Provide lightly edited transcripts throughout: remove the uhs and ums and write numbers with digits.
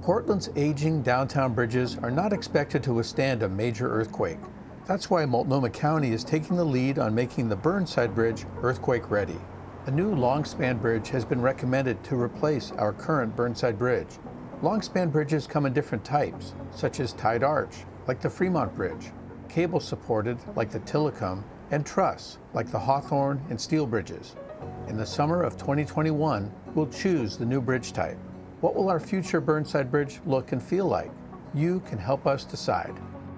Portland's aging downtown bridges are not expected to withstand a major earthquake. That's why Multnomah County is taking the lead on making the Burnside Bridge earthquake ready. A new long-span bridge has been recommended to replace our current Burnside Bridge. Long-span bridges come in different types, such as tied arch, like the Fremont Bridge, cable-supported, like the Tillicum, and truss, like the Hawthorne and Steel bridges. In the summer of 2021, we'll choose the new bridge type. What will our future Burnside Bridge look and feel like? You can help us decide.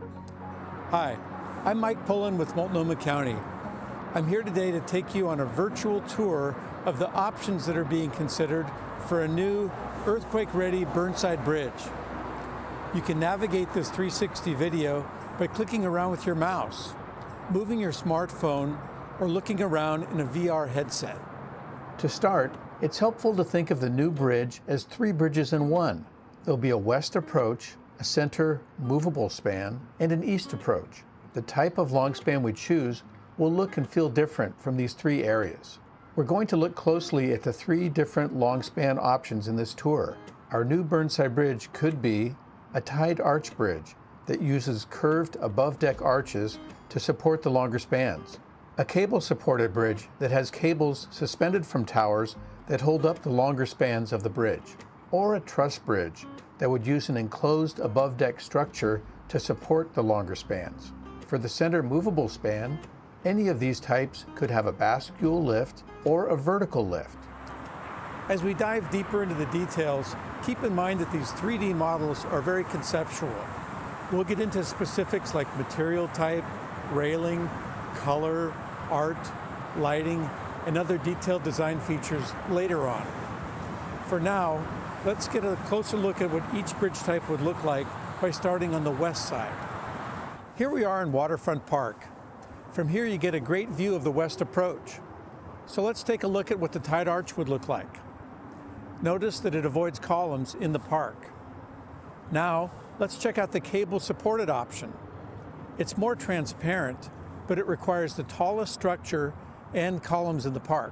Hi, I'm Mike Pullen with Multnomah County. I'm here today to take you on a virtual tour of the options that are being considered for a new earthquake-ready Burnside Bridge. You can navigate this 360 video by clicking around with your mouse, moving your smartphone, or looking around in a VR headset. To start, it's helpful to think of the new bridge as 3 bridges in one. There'll be a west approach, a center movable span, and an east approach. The type of long span we choose will look and feel different from these 3 areas. We're going to look closely at the 3 different long span options in this tour. Our new Burnside Bridge could be a tied arch bridge that uses curved above-deck arches to support the longer spans. A cable-supported bridge that has cables suspended from towers that hold up the longer spans of the bridge. Or a truss bridge that would use an enclosed above-deck structure to support the longer spans. For the center movable span, any of these types could have a bascule lift or a vertical lift. As we dive deeper into the details, keep in mind that these 3D models are very conceptual. We'll get into specifics like material type, railing, color, art, lighting, and other detailed design features later on. For now, let's get a closer look at what each bridge type would look like by starting on the west side. Here we are in Waterfront Park. From here you get a great view of the west approach. So let's take a look at what the tied arch would look like. Notice that it avoids columns in the park. Now, let's check out the cable-supported option. It's more transparent, but it requires the tallest structure and columns in the park.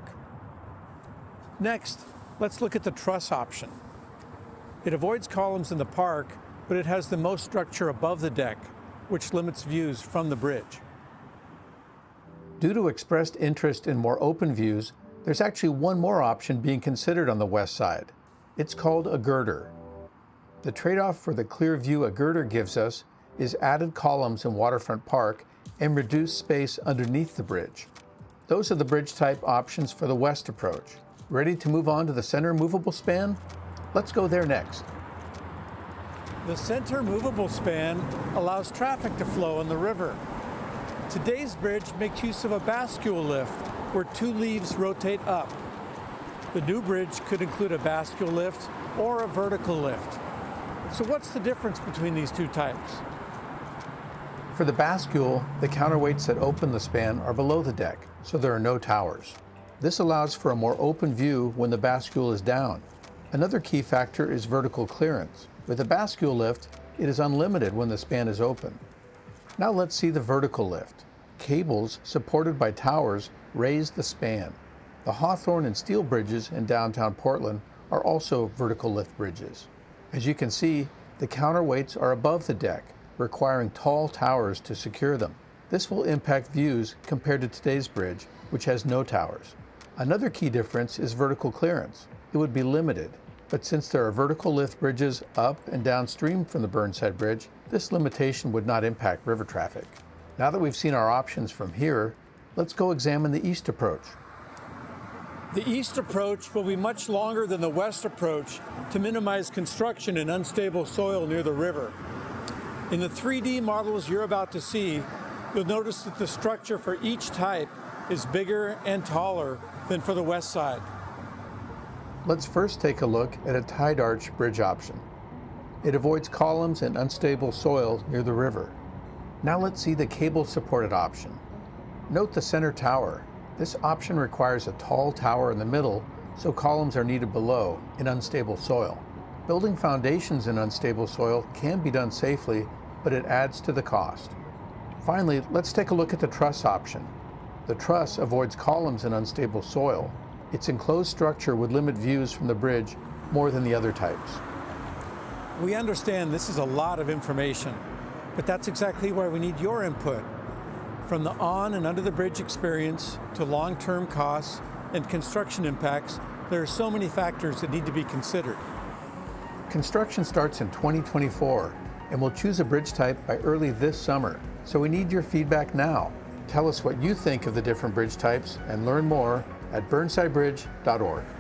Next, let's look at the truss option. It avoids columns in the park, but it has the most structure above the deck, which limits views from the bridge. Due to expressed interest in more open views, there's actually one more option being considered on the west side. It's called a girder. The trade-off for the clear view a girder gives us is added columns in Waterfront Park and reduced space underneath the bridge. Those are the bridge type options for the west approach. Ready to move on to the center movable span? Let's go there next. The center movable span allows traffic to flow on the river. Today's bridge makes use of a bascule lift where 2 leaves rotate up. The new bridge could include a bascule lift or a vertical lift. So what's the difference between these 2 types? For the bascule, the counterweights that open the span are below the deck, so there are no towers. This allows for a more open view when the bascule is down. Another key factor is vertical clearance. With a bascule lift, it is unlimited when the span is open. Now let's see the vertical lift. Cables supported by towers raise the span. The Hawthorne and Steel bridges in downtown Portland are also vertical lift bridges. As you can see, the counterweights are above the deck, requiring tall towers to secure them. This will impact views compared to today's bridge, which has no towers. Another key difference is vertical clearance. It would be limited, but since there are vertical lift bridges up and downstream from the Burnside Bridge, this limitation would not impact river traffic. Now that we've seen our options from here, let's go examine the east approach. The east approach will be much longer than the west approach to minimize construction in unstable soil near the river. In the 3D models you're about to see, you'll notice that the structure for each type is bigger and taller than for the west side. Let's first take a look at a tied arch bridge option. It avoids columns and unstable soil near the river. Now let's see the cable-supported option. Note the center tower. This option requires a tall tower in the middle, so columns are needed below in unstable soil. Building foundations in unstable soil can be done safely, but it adds to the cost. Finally, let's take a look at the truss option. The truss avoids columns in unstable soil. Its enclosed structure would limit views from the bridge more than the other types. We understand this is a lot of information, but that's exactly why we need your input. From the on and under the bridge experience to long-term costs and construction impacts, there are so many factors that need to be considered. Construction starts in 2024, and we'll choose a bridge type by early this summer. So we need your feedback now. Tell us what you think of the different bridge types and learn more at burnsidebridge.org.